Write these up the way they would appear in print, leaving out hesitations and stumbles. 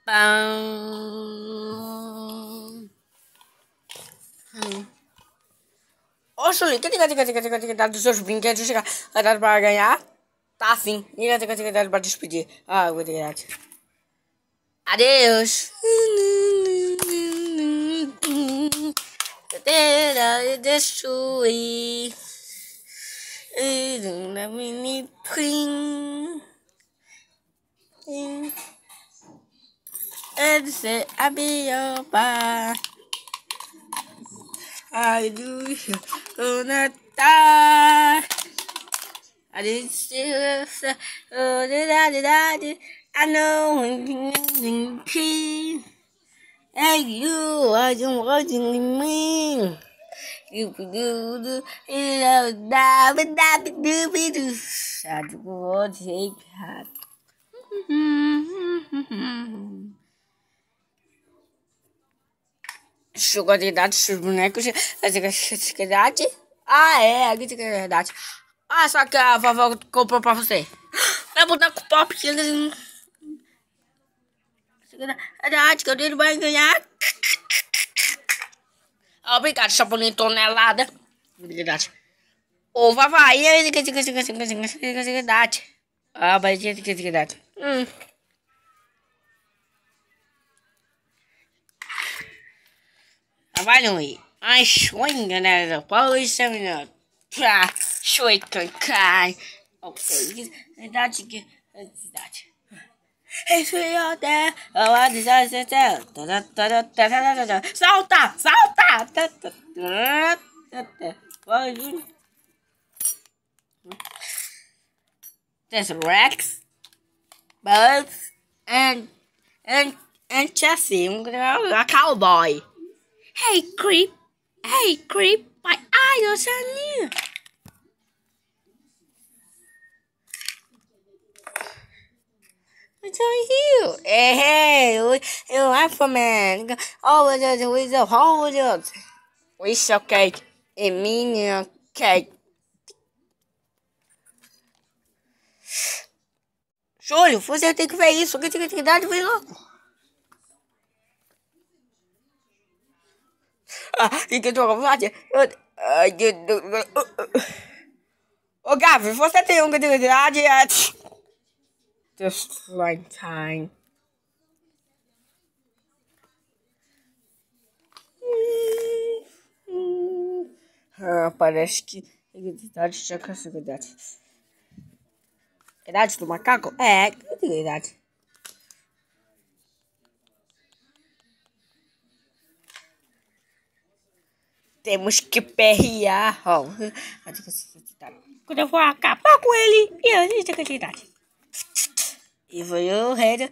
Pam. Ô, Chuli, que dá dos seus brinquedos chegar para ganhar? Tá sim. E que dá para despedir? Ah, obrigado. Adeus. Destruir. Na mini prim. Say I be your bar. I do gonna die. I didn't see I know when peace. And you are watching me. You do I will take that. Quantidade dos bonecos, a quantidade. Ah, é, a quantidade. Ah, só que a vovó comprou pra você. Vai botar com pop, que eles. Verdade, que eu dele vai ganhar. Obrigado, Chapolin tonelada. Obrigado. Ô, vai, aí, quantidade. Ah, vai ter quantidade. Vai não ir. Ai, swing, né? Depois, Show cai. Ok, verdade que. Verdade. If you're there, what is that? Salta! Salta! There's Rex, Buzz, and Chassis, a cowboy. Hey creep, my eyes are new. It's on you. Hey, you Aquaman. Oh, with the whole world. We shall cake. A minion cake. Júlio, você tem que ver isso. Que tem que dar de ver logo. Que eu tô com vontade. Ô, Gavi, você tem uma criatividade. Just like time. Parece que criatividade já com a seguridade. Idade do macaco? É, criatividade. Temos que perrear. Quando eu vou acabar com ele, e a gente tem criatividade. E foi o rei do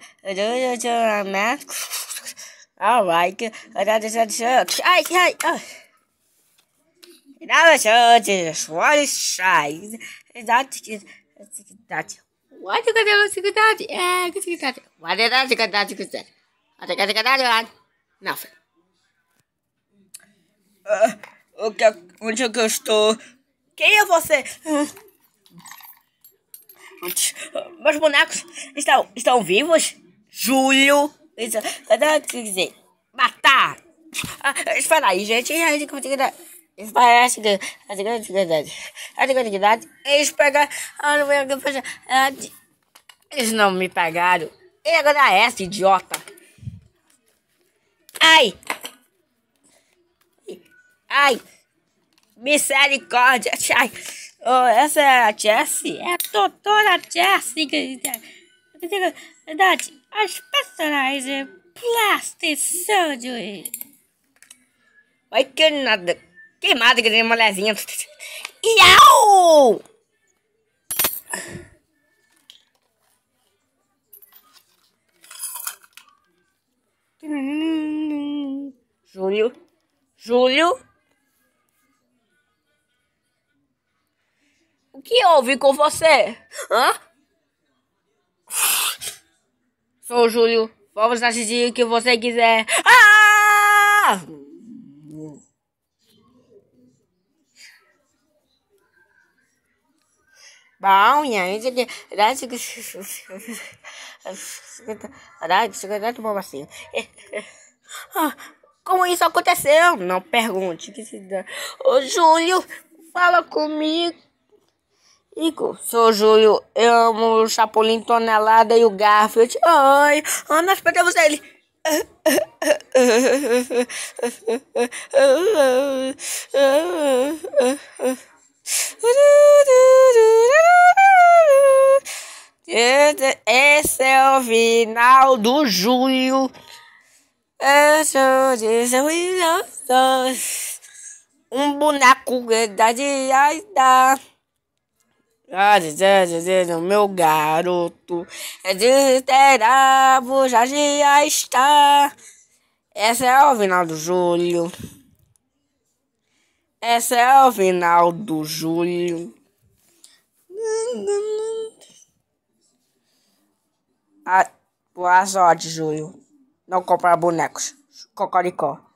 alright. Ai. What is shy? What you got security? É, que security? What is that security? Nothing. Onde é que eu estou? Quem é você? Meus bonecos estão vivos? Júlio. Isso, quer dizer, matar. Espera aí, gente. Isso parece que a dignidade. Eles pegaram. Eles não me pegaram. E agora é essa, idiota. Ai. Misericórdia. Ai. Oh, essa é a Jessie? É a doutora Jessie. Verdade. A Specialized Plastic Surgery. Vai que nada. Queimada que tem mulherzinha. Iau! Júlio? O que houve com você? Hã? Sou o Júlio. Vamos assistir o que você quiser. Ah! Bom, gente, que como isso aconteceu? Não pergunte. Ô, Júlio, fala comigo. Sou Júlio, eu amo o Chapolin Tonelada e o Garfield. Oi, nós perdemos ele. Esse é o final do Júlio. Um boneco da direita. Meu garoto é desesperado, já está. Essa é o final do Júlio. Essa é o final do Júlio. Boa sorte, Júlio. Não comprar bonecos. Cocoricó.